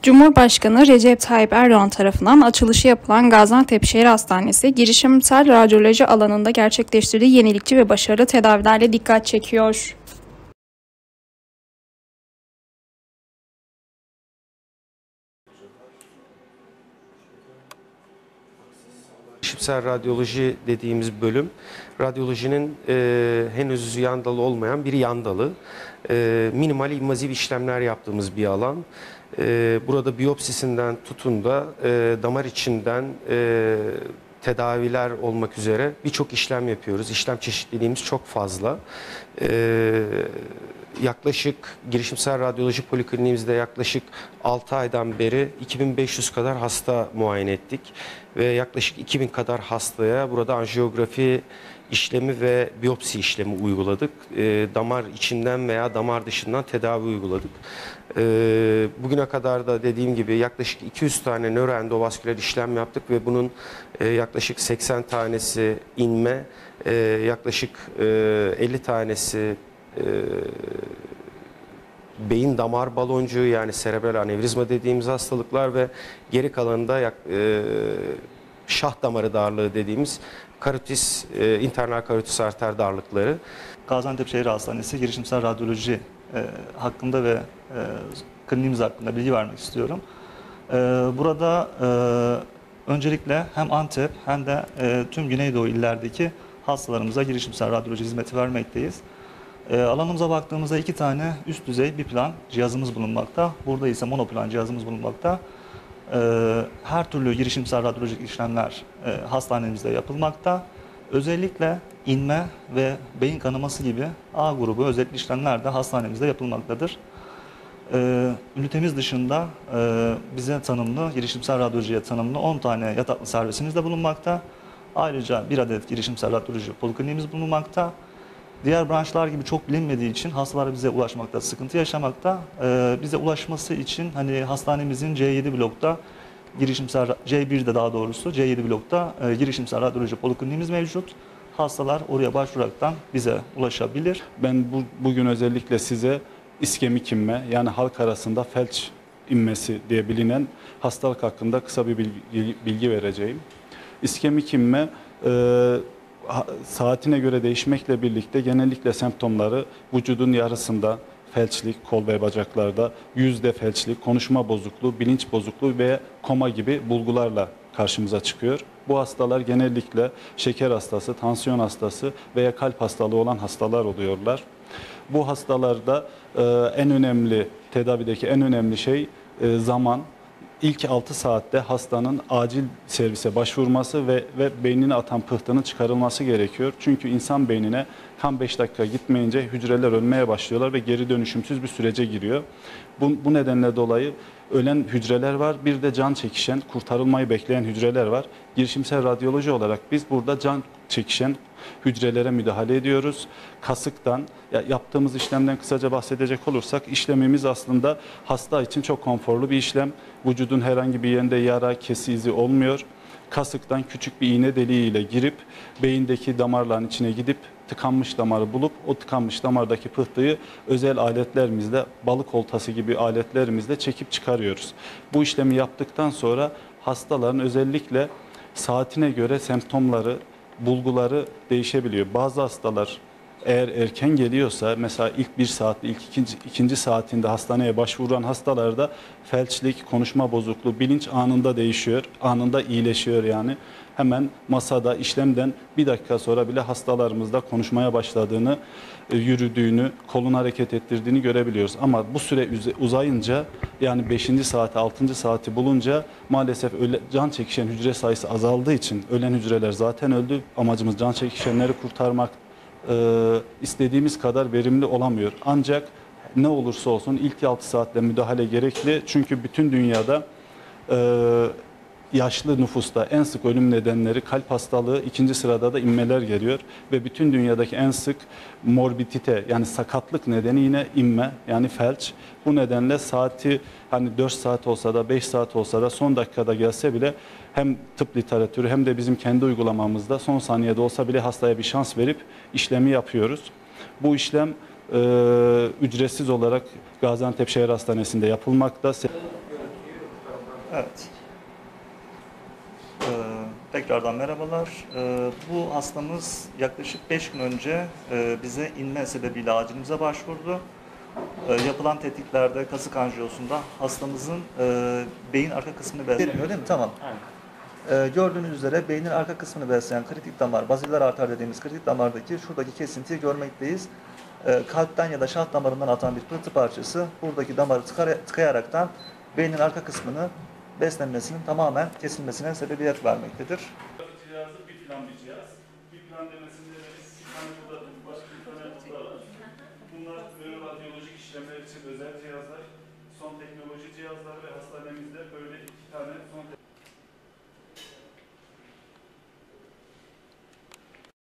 Cumhurbaşkanı Recep Tayyip Erdoğan tarafından açılışı yapılan Gaziantep Şehir Hastanesi, girişimsel radyoloji alanında gerçekleştirdiği yenilikçi ve başarılı tedavilerle dikkat çekiyor. Girişimsel radyoloji dediğimiz bölüm, radyolojinin henüz yan dalı olmayan bir yan dalı. Minimal invaziv işlemler yaptığımız bir alan. Burada biyopsisinden tutun da damar içinden tedaviler olmak üzere birçok işlem yapıyoruz. İşlem çeşitliliğimiz çok fazla. Yaklaşık girişimsel radyoloji polikliniğimizde yaklaşık 6 aydan beri 2500 kadar hasta muayene ettik ve yaklaşık 2000 kadar hastaya burada anjiyografi işlemi ve biyopsi işlemi uyguladık. Damar içinden veya damar dışından tedavi uyguladık. Bugüne kadar da dediğim gibi yaklaşık 200 tane nöroendovasküler işlem yaptık ve bunun yaklaşık 80 tanesi inme, yaklaşık 50 tanesi beyin damar baloncuğu, yani serebral anevrizma dediğimiz hastalıklar ve geri kalanında şah damarı darlığı dediğimiz karotis, internal karotis arter darlıkları. Gaziantep Şehir Hastanesi girişimsel radyoloji hakkında ve kliniğimiz hakkında bilgi vermek istiyorum. Burada öncelikle hem Antep hem de tüm Güneydoğu illerdeki hastalarımıza girişimsel radyoloji hizmeti vermekteyiz. Alanımıza baktığımızda 2 tane üst düzey bir plan cihazımız bulunmakta. Burada ise monoplan cihazımız bulunmakta. Her türlü girişimsel radyolojik işlemler hastanemizde yapılmakta. Özellikle inme ve beyin kanaması gibi A grubu özellikle işlemler de hastanemizde yapılmaktadır. Ünitemiz dışında bize tanımlı, girişimsel radyolojiye tanımlı 10 tane yataklı servisimiz de bulunmakta. Ayrıca 1 adet girişimsel radyoloji polikliniğimiz bulunmakta. Diğer branşlar gibi çok bilinmediği için hastalar bize ulaşmakta sıkıntı yaşamakta. Bize ulaşması için hastanemizin C7 blokta C1'de daha doğrusu C7 blokta girişimsel radyoloji polikliniğimiz mevcut. Hastalar oraya başvuraraktan bize ulaşabilir. Ben bugün özellikle size iskemik inme, yani halk arasında felç inmesi diye bilinen hastalık hakkında kısa bir bilgi vereceğim. İskemik inme saatine göre değişmekle birlikte genellikle semptomları vücudun yarısında felçlik, kol ve bacaklarda, yüzde felçlik, konuşma bozukluğu, bilinç bozukluğu ve koma gibi bulgularla karşımıza çıkıyor. Bu hastalar genellikle şeker hastası, tansiyon hastası veya kalp hastalığı olan hastalar oluyorlar. Bu hastalarda tedavideki en önemli şey zaman. İlk 6 saatte hastanın acil servise başvurması ve beynine atan pıhtının çıkarılması gerekiyor. Çünkü insan beynine kan 5 dakika gitmeyince hücreler ölmeye başlıyorlar ve geri dönüşümsüz bir sürece giriyor. Bu nedenle dolayı ölen hücreler var. Bir de can çekişen, kurtarılmayı bekleyen hücreler var. Girişimsel radyoloji olarak biz burada can çekişen hücrelere müdahale ediyoruz. Kasıktan, yaptığımız işlemden kısaca bahsedecek olursak, işlemimiz aslında hasta için çok konforlu bir işlem. Vücudun herhangi bir yerinde yara, kesi izi olmuyor. Kasıktan küçük bir iğne deliğiyle girip beyindeki damarların içine gidip tıkanmış damarı bulup o tıkanmış damardaki pıhtıyı özel aletlerimizle, balık oltası gibi aletlerimizle çekip çıkarıyoruz. Bu işlemi yaptıktan sonra hastaların özellikle saatine göre semptomları, bulguları değişebiliyor. Bazı hastalar eğer erken geliyorsa, mesela ilk 1 saat, ilk ikinci saatinde hastaneye başvuran hastalarda felçlik, konuşma bozukluğu, bilinç anında değişiyor, anında iyileşiyor yani. Hemen masada işlemden 1 dakika sonra bile hastalarımızda konuşmaya başladığını, yürüdüğünü, kolunu hareket ettirdiğini görebiliyoruz. Ama bu süre uzayınca, yani 5. saati, 6. saati bulunca maalesef can çekişen hücre sayısı azaldığı için ölen hücreler zaten öldü. Amacımız can çekişenleri kurtarmak. İstediğimiz kadar verimli olamıyor. Ancak ne olursa olsun ilk 6 saatte müdahale gerekli. Çünkü bütün dünyada yaşlı nüfusta en sık ölüm nedenleri kalp hastalığı, 2. sırada da inmeler geliyor. Ve bütün dünyadaki en sık morbidite, yani sakatlık nedeni yine inme, yani felç. Bu nedenle saati 4 saat olsa da 5 saat olsa da son dakikada gelse bile hem tıp literatürü hem de bizim kendi uygulamamızda son saniyede olsa bile hastaya bir şans verip işlemi yapıyoruz. Bu işlem ücretsiz olarak Gaziantep Şehir Hastanesi'nde yapılmakta. Evet. Tekrardan merhabalar. Bu hastamız yaklaşık 5 gün önce bize inme sebebiyle acilimize başvurdu. Yapılan tetkiklerde kasık anjiyosunda hastamızın beyin arka kısmını besliyor değil mi? Tamam. Gördüğünüz üzere beynin arka kısmını besleyen kritik damar, baziller arter dediğimiz kritik damardaki şuradaki kesintiyi görmekteyiz. Kalpten ya da şah damarından atan bir pıhtı parçası buradaki damarı tıkayaraktan beynin arka kısmını beslenmesinin tamamen kesilmesine sebebiyet vermektedir. Cihazı bir plan bir cihaz. Bir plan demesinde bir tane burada, başka bir tane burada var. Bunlar radyolojik işlemler için özel cihazlar, son teknoloji cihazlar ve hastanemizde böyle 2 tane son teknoloji